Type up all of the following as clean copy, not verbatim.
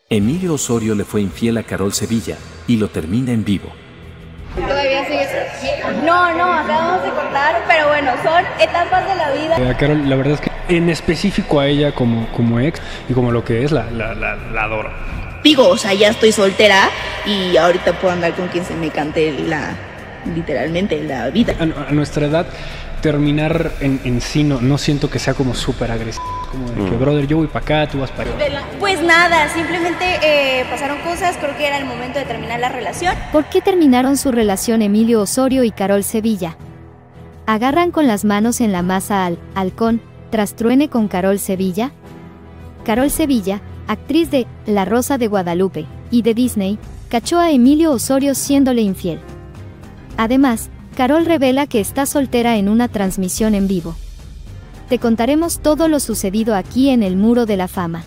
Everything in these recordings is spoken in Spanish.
Emilio Osorio le fue infiel a Carol Sevilla y lo termina en vivo. ¿Todavía sigues? No, acabamos de cortar, pero bueno, son etapas de la vida. A Carol, la verdad es que en específico a ella como ex y como lo que es, la adoro. Digo, o sea, ya estoy soltera y ahorita puedo andar con quien se me cante literalmente la vida. A nuestra edad, terminar en sí no siento que sea como súper agresivo. Como de que, brother, yo voy para acá, tú vas para allá. Pues nada, simplemente pasaron cosas, creo que era el momento de terminar la relación. ¿Por qué terminaron su relación Emilio Osorio y Carol Sevilla? ¿Agarran con las manos en la masa al halcón tras truene con Carol Sevilla? Carol Sevilla, actriz de La Rosa de Guadalupe y de Disney, cachó a Emilio Osorio siéndole infiel. Además, Carol revela que está soltera en una transmisión en vivo. Te contaremos todo lo sucedido aquí en el Muro de la Fama.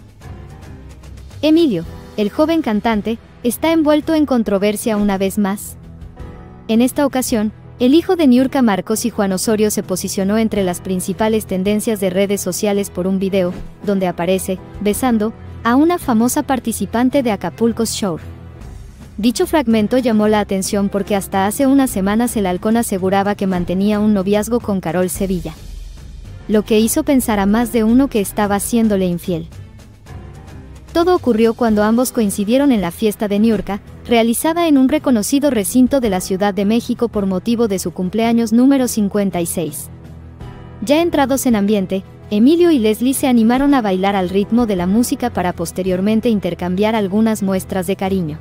Emilio, el joven cantante, está envuelto en controversia una vez más. En esta ocasión, el hijo de Niurka Marcos y Juan Osorio se posicionó entre las principales tendencias de redes sociales por un video, donde aparece, besando, a una famosa participante de Acapulco's Shore. Dicho fragmento llamó la atención porque hasta hace unas semanas el halcón aseguraba que mantenía un noviazgo con Carol Sevilla, lo que hizo pensar a más de uno que estaba haciéndole infiel. Todo ocurrió cuando ambos coincidieron en la fiesta de Niurka, realizada en un reconocido recinto de la Ciudad de México por motivo de su cumpleaños número 56. Ya entrados en ambiente, Emilio y Leslie se animaron a bailar al ritmo de la música para posteriormente intercambiar algunas muestras de cariño.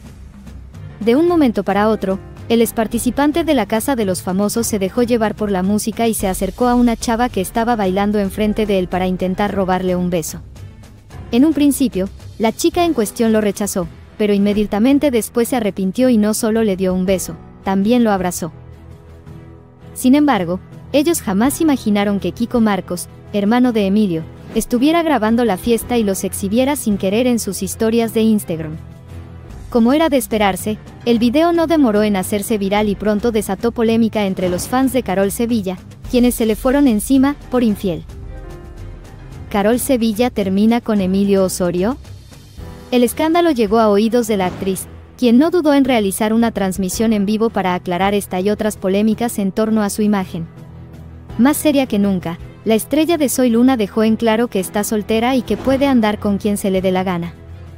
De un momento para otro, el exparticipante de la Casa de los Famosos se dejó llevar por la música y se acercó a una chava que estaba bailando enfrente de él para intentar robarle un beso. En un principio, la chica en cuestión lo rechazó, pero inmediatamente después se arrepintió y no solo le dio un beso, también lo abrazó. Sin embargo, ellos jamás imaginaron que Kiko Marcos, hermano de Emilio, estuviera grabando la fiesta y los exhibiera sin querer en sus historias de Instagram. Como era de esperarse, el video no demoró en hacerse viral y pronto desató polémica entre los fans de Carol Sevilla, quienes se le fueron encima por infiel. ¿Carol Sevilla termina con Emilio Osorio? El escándalo llegó a oídos de la actriz, quien no dudó en realizar una transmisión en vivo para aclarar esta y otras polémicas en torno a su imagen. Más seria que nunca, la estrella de Soy Luna dejó en claro que está soltera y que puede andar con quien se le dé la gana.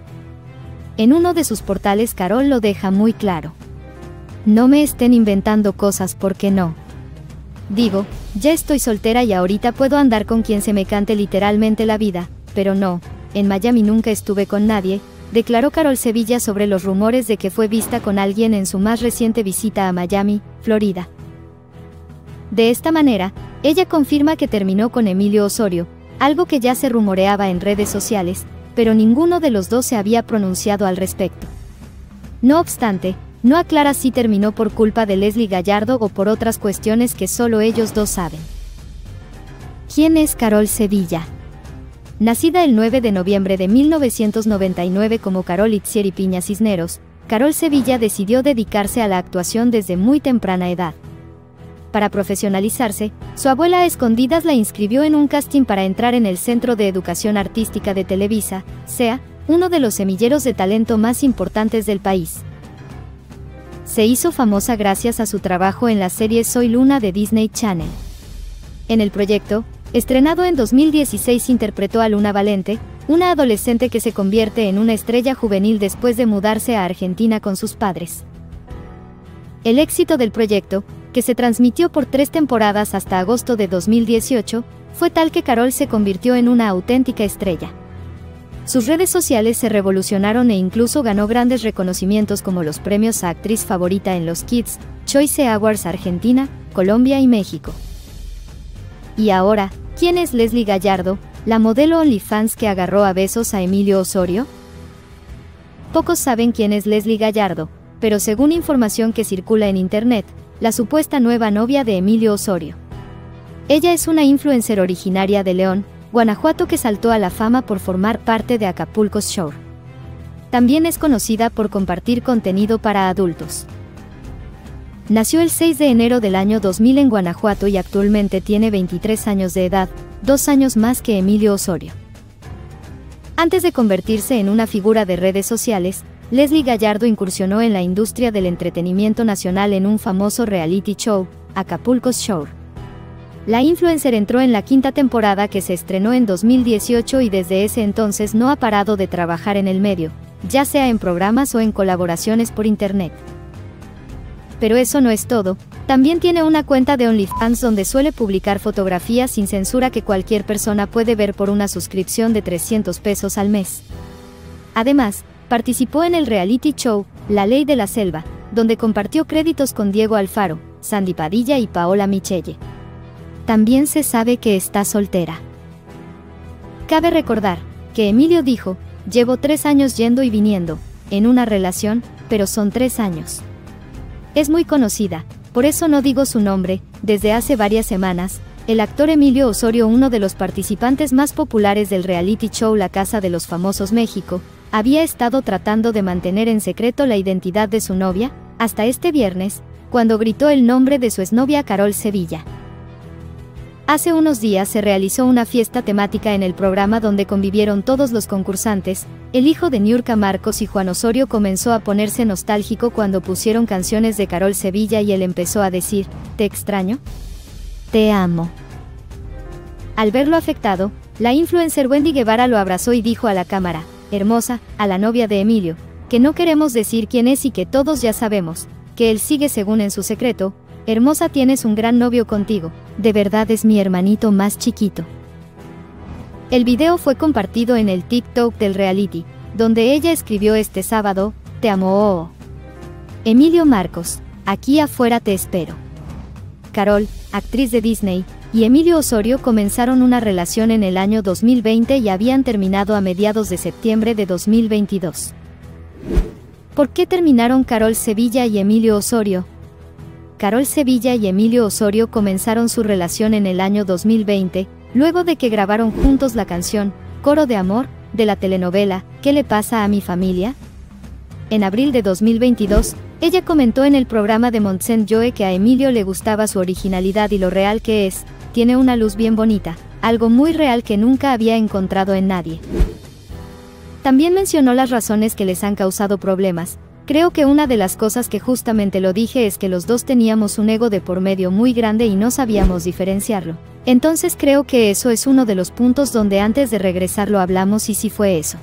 En uno de sus portales Carol lo deja muy claro. No me estén inventando cosas porque no. Digo, ya estoy soltera y ahorita puedo andar con quien se me cante literalmente la vida, pero no, en Miami nunca estuve con nadie, declaró Carol Sevilla sobre los rumores de que fue vista con alguien en su más reciente visita a Miami, Florida. De esta manera, ella confirma que terminó con Emilio Osorio, algo que ya se rumoreaba en redes sociales, pero ninguno de los dos se había pronunciado al respecto. No obstante, no aclara si terminó por culpa de Leslie Gallardo o por otras cuestiones que solo ellos dos saben. ¿Quién es Carol Sevilla? Nacida el 9 de noviembre de 1999 como Carol Itzieri Piña Cisneros, Carol Sevilla decidió dedicarse a la actuación desde muy temprana edad. Para profesionalizarse, su abuela a escondidas la inscribió en un casting para entrar en el Centro de Educación Artística de Televisa, CEA, uno de los semilleros de talento más importantes del país. Se hizo famosa gracias a su trabajo en la serie Soy Luna de Disney Channel. En el proyecto, estrenado en 2016, interpretó a Luna Valente, una adolescente que se convierte en una estrella juvenil después de mudarse a Argentina con sus padres. El éxito del proyecto, que se transmitió por 3 temporadas hasta agosto de 2018, fue tal que Carol se convirtió en una auténtica estrella. Sus redes sociales se revolucionaron e incluso ganó grandes reconocimientos como los premios a actriz favorita en los Kids Choice Awards Argentina, Colombia y México. Y ahora, ¿quién es Leslie Gallardo, la modelo OnlyFans que agarró a besos a Emilio Osorio? Pocos saben quién es Leslie Gallardo, pero según información que circula en internet, la supuesta nueva novia de Emilio Osorio. Ella es una influencer originaria de León, Guanajuato que saltó a la fama por formar parte de Acapulco's Shore. También es conocida por compartir contenido para adultos. Nació el 6 de enero del año 2000 en Guanajuato y actualmente tiene 23 años de edad, 2 años más que Emilio Osorio. Antes de convertirse en una figura de redes sociales, Leslie Gallardo incursionó en la industria del entretenimiento nacional en un famoso reality show, Acapulco Shore. La influencer entró en la 5ª temporada que se estrenó en 2018 y desde ese entonces no ha parado de trabajar en el medio, ya sea en programas o en colaboraciones por internet. Pero eso no es todo, también tiene una cuenta de OnlyFans donde suele publicar fotografías sin censura que cualquier persona puede ver por una suscripción de 300 pesos al mes. Además, participó en el reality show, La Ley de la Selva, donde compartió créditos con Diego Alfaro, Sandy Padilla y Paola Michelle. También se sabe que está soltera. Cabe recordar que Emilio dijo, llevo 3 años yendo y viniendo, en una relación, pero son 3 años. Es muy conocida, por eso no digo su nombre. Desde hace varias semanas, el actor Emilio Osorio, uno de los participantes más populares del reality show La Casa de los Famosos México, había estado tratando de mantener en secreto la identidad de su novia, hasta este viernes, cuando gritó el nombre de su exnovia Carol Sevilla. Hace unos días se realizó una fiesta temática en el programa donde convivieron todos los concursantes. El hijo de Niurka Marcos y Juan Osorio comenzó a ponerse nostálgico cuando pusieron canciones de Carol Sevilla y él empezó a decir, ¿te extraño? Te amo. Al verlo afectado, la influencer Wendy Guevara lo abrazó y dijo a la cámara, hermosa, a la novia de Emilio, que no queremos decir quién es y que todos ya sabemos, que él sigue según en su secreto, hermosa, tienes un gran novio contigo, de verdad es mi hermanito más chiquito. El video fue compartido en el TikTok del reality, donde ella escribió este sábado, te amo. Emilio Marcos, aquí afuera te espero. Carol, actriz de Disney, y Emilio Osorio comenzaron una relación en el año 2020 y habían terminado a mediados de septiembre de 2022. ¿Por qué terminaron Carol Sevilla y Emilio Osorio? Carol Sevilla y Emilio Osorio comenzaron su relación en el año 2020, luego de que grabaron juntos la canción, Coro de Amor, de la telenovela, ¿Qué le pasa a mi familia? En abril de 2022, ella comentó en el programa de Montserrat Joe que a Emilio le gustaba su originalidad y lo real que es, tiene una luz bien bonita, algo muy real que nunca había encontrado en nadie. También mencionó las razones que les han causado problemas. Creo que una de las cosas que justamente lo dije es que los dos teníamos un ego de por medio muy grande y no sabíamos diferenciarlo. Entonces creo que eso es uno de los puntos donde antes de regresar lo hablamos y sí fue eso.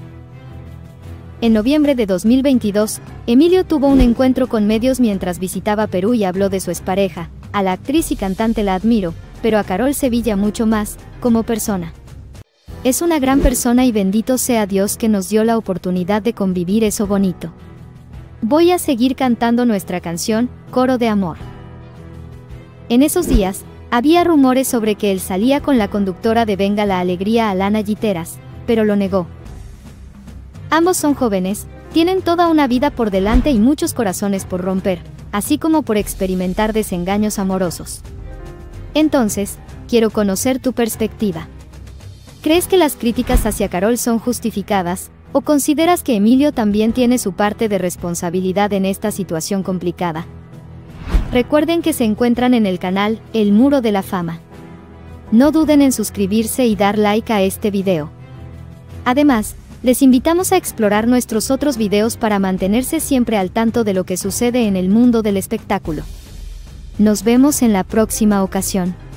En noviembre de 2022, Emilio tuvo un encuentro con medios mientras visitaba Perú y habló de su expareja. A la actriz y cantante la admiro, pero a Carol Sevilla mucho más, como persona. Es una gran persona y bendito sea Dios que nos dio la oportunidad de convivir eso bonito. Voy a seguir cantando nuestra canción, Coro de Amor. En esos días, había rumores sobre que él salía con la conductora de Venga la Alegría, Alana Giteras, pero lo negó. Ambos son jóvenes, tienen toda una vida por delante y muchos corazones por romper, así como por experimentar desengaños amorosos. Entonces, quiero conocer tu perspectiva. ¿Crees que las críticas hacia Carol son justificadas? ¿O consideras que Emilio también tiene su parte de responsabilidad en esta situación complicada? Recuerden que se encuentran en el canal, El Muro de la Fama. No duden en suscribirse y dar like a este video. Además, les invitamos a explorar nuestros otros videos para mantenerse siempre al tanto de lo que sucede en el mundo del espectáculo. Nos vemos en la próxima ocasión.